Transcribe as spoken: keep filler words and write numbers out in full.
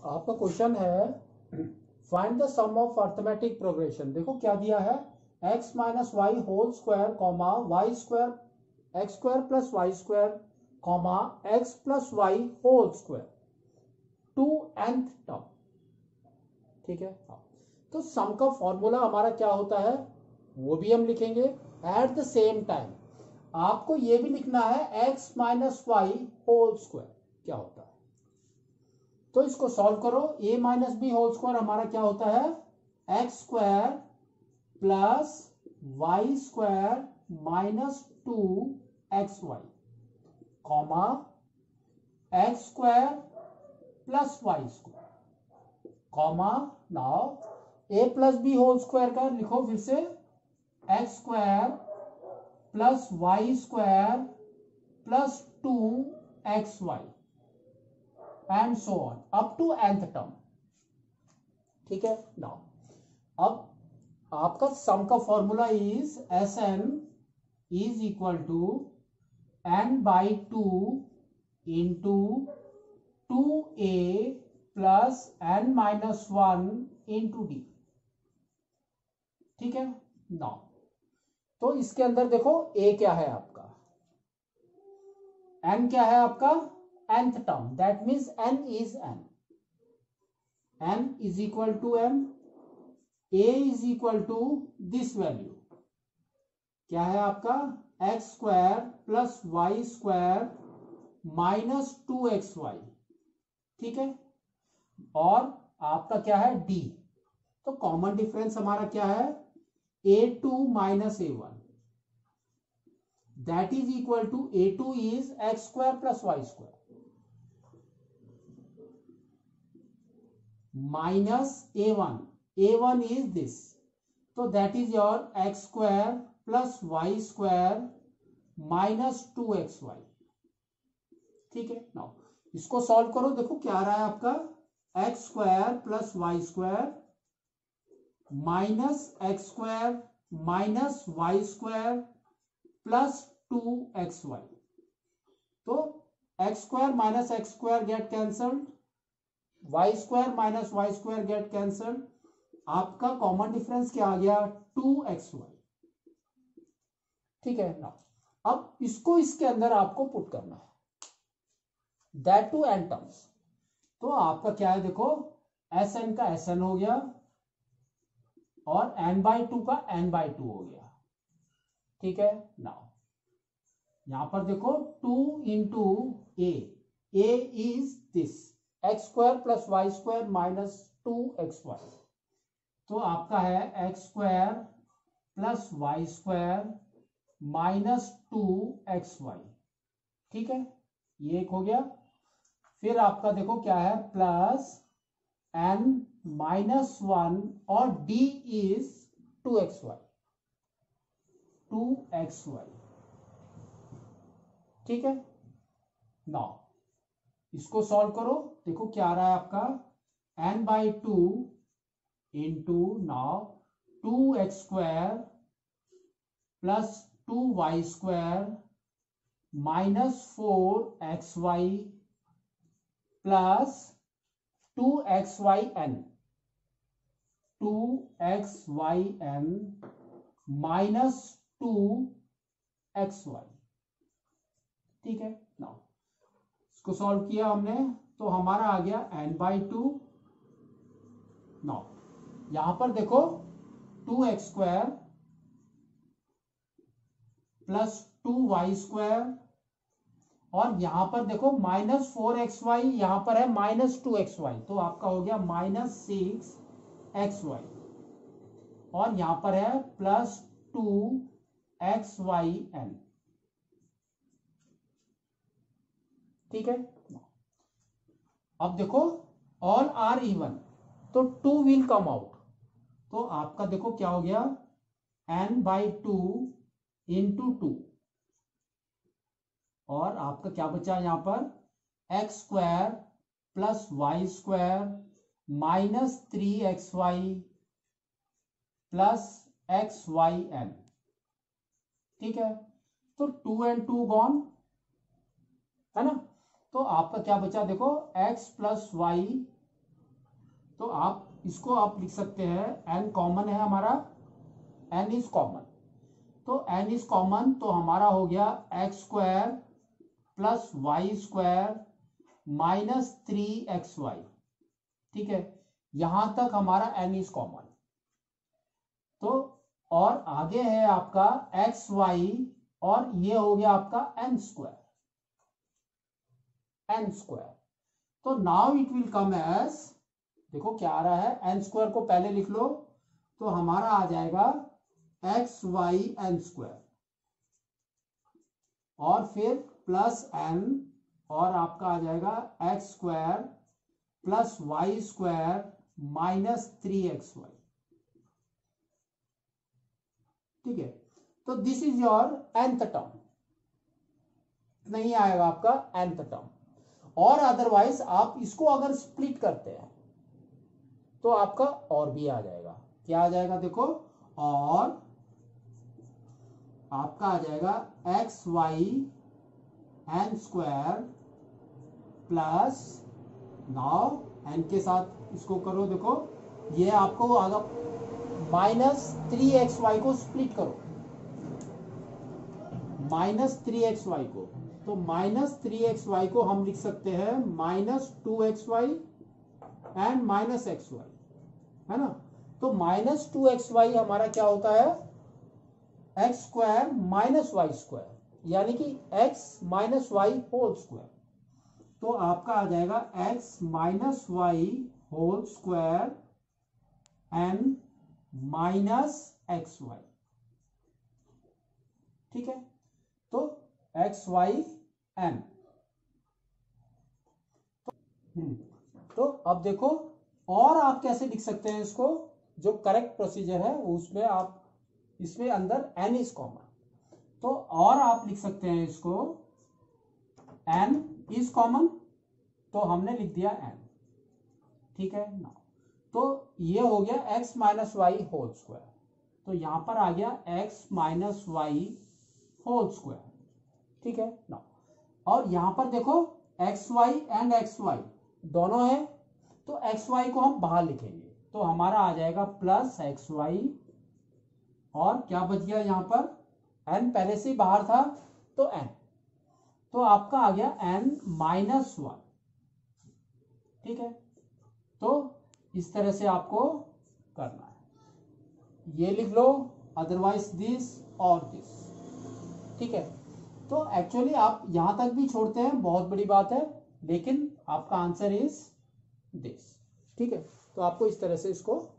आपका क्वेश्चन है find the sum of arithmetic progression. देखो क्या दिया है, x minus y whole square comma y square x square plus y square comma x plus y whole square to nth term. ठीक है, तो सम का फॉर्मूला हमारा क्या होता है वो भी हम लिखेंगे। एट द सेम टाइम आपको ये भी लिखना है x minus y whole square क्या होता है। तो इसको सॉल्व करो। a minus b whole square हमारा क्या होता है, x square plus y square minus two x y comma x square plus y square comma now a plus b whole square का लिखो फिर से, x square plus y square plus two x y and so on up to nth term. ठीक है, now अब आपका sum का formula is s n is equal to n by two into two a plus n minus one into d. ठीक है, now तो इसके अंदर देखो a क्या है आपका, n क्या है आपका nth term, that means n is n, n is equal to m, a is equal to this value क्या है आपका x square plus y square minus two x y. ठीक है, और आपका क्या है d, तो कॉमन डिफरेंस हमारा क्या है a two minus a one, that is equal to a two is x square plus y square minus a one, a one is this, तो that is your x square plus y square minus two x y. ठीक है, now इसको solve करो। देखो क्या आ रहा है आपका x square plus y square minus x square minus y square plus two x y, तो x square minus x square get cancelled, y square minus y square get cancelled, आपका common difference क्या आ गया to x y. ठीक है, ना अब इसको इसके अंदर आपको पुट करना है, दैट टू एन टर्म्स। तो आपका क्या है देखो, एस एन का एस एन हो गया और एन बाई टू का एन बाई टू हो गया। ठीक है, नाउ यहां पर देखो two into a, a is this x square plus y square minus two x y, तो आपका है x square plus y square minus two x y. ठीक है, ये एक हो गया। फिर आपका देखो क्या है प्लस एन माइनस वन और d is two x y, two x y. ठीक है, नाउ इसको सॉल्व करो। देखो क्या आ रहा है आपका n by two into now two x square plus two y square minus four x y plus two x y n, two x y n minus two x y. ठीक है, now इसको solve किया हमने तो हमारा आ गया n by to. Now यहां पर देखो two x square plus two y square और यहां पर देखो माइनस फोर एक्स वाई, यहां पर है माइनस टू एक्स वाई, तो आपका हो गया माइनस सिक्स एक्स वाई और यहां पर है plus two x y n. ठीक है, अब देखो ऑल आर इवन, तो टू विल कम आउट, तो आपका देखो क्या हो गया n by two into two और आपका क्या बचा यहां पर x square plus y square minus three x y plus x y n. ठीक है, तो टू एंड टू गॉन है ना, तो आपका क्या बचा देखो x प्लस वाई तो आप इसको आप लिख सकते हैं, n कॉमन है हमारा, n इज कॉमन, तो n इज कॉमन तो हमारा हो गया x square plus y square minus three x y. ठीक है, यहां तक हमारा n इज कॉमन। तो और आगे है आपका एक्स वाई और ये हो गया आपका एन स्क्वायर, एन स्क्वायर। तो now it will come as, देखो क्या आ रहा है, एन स्क्वायर को पहले लिख लो तो हमारा आ जाएगा एक्स वाई एन स्क्वायर और फिर प्लस एन और आपका आ जाएगा x square plus y square minus three x y. ठीक है, तो this is your nth term, नहीं आएगा आपका nth टर्म। और अदरवाइज आप इसको अगर स्प्लिट करते हैं तो आपका और भी आ जाएगा, क्या आ जाएगा देखो, और आपका आ जाएगा x y n square plus, now n के साथ इसको करो, देखो ये आपको आगा माइनस थ्री एक्स वाई को स्प्लिट करो, माइनस थ्री एक्स वाई को, तो माइनस थ्री एक्स वाई को हम लिख सकते हैं minus two x y and minus x y, है ना। तो माइनस टू एक्स वाई हमारा क्या होता है, x square minus y square, यानी कि x minus y whole square. तो आपका आ जाएगा x minus y whole square and minus x y. ठीक है, तो एक्स वाई एन। तो अब देखो और आप कैसे लिख सकते हैं इसको, जो करेक्ट प्रोसीजर है उसमें आप इसमें अंदर n इज कॉमन, तो और आप लिख सकते हैं इसको n इज कॉमन, तो हमने लिख दिया n। ठीक है ना, तो ये हो गया x minus y whole square, तो यहां पर आ गया x minus y whole square. ठीक है ना, और यहां पर देखो x y and x y दोनों है, तो एक्स वाई को हम बाहर लिखेंगे तो हमारा आ जाएगा प्लस एक्स वाई, और क्या बच गया यहां पर, n पहले से ही बाहर था तो n, तो आपका आ गया n माइनस वन। ठीक है, तो इस तरह से आपको करना है, ये लिख लो, अदरवाइज दिस और दिस। ठीक है, तो एक्चुअली आप यहां तक भी छोड़ते हैं, बहुत बड़ी बात है, लेकिन आपका आंसर इज दिस। ठीक है, तो आपको इस तरह से इसको